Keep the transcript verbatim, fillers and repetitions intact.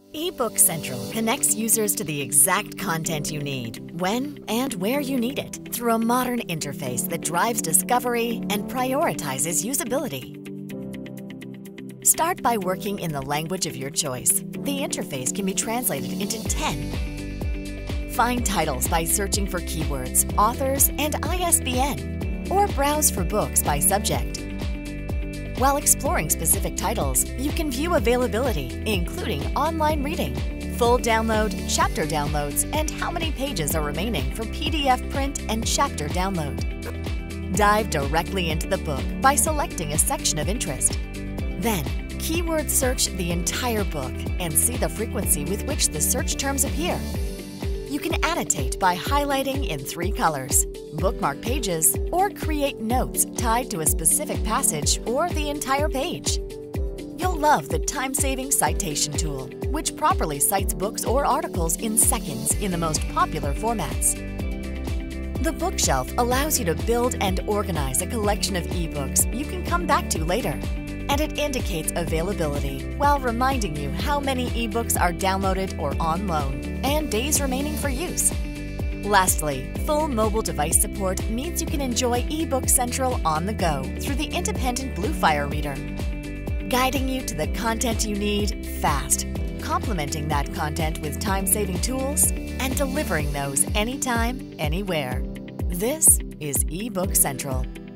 eBook Central connects users to the exact content you need, when and where you need it, through a modern interface that drives discovery and prioritizes usability. Start by working in the language of your choice. The interface can be translated into ten. Find titles by searching for keywords, authors, and I S B N, or browse for books by subject. While exploring specific titles, you can view availability, including online reading, full download, chapter downloads, and how many pages are remaining for P D F print and chapter download. Dive directly into the book by selecting a section of interest. Then, keyword search the entire book and see the frequency with which the search terms appear. You can annotate by highlighting in three colors, bookmark pages, or create notes tied to a specific passage or the entire page. You'll love the time-saving citation tool, which properly cites books or articles in seconds in the most popular formats. The bookshelf allows you to build and organize a collection of ebooks you can come back to later. And it indicates availability while reminding you how many ebooks are downloaded or on loan and days remaining for use. Lastly, full mobile device support means you can enjoy eBook Central on the go through the independent Bluefire reader, guiding you to the content you need fast, complementing that content with time-saving tools, and delivering those anytime, anywhere. This is eBook Central.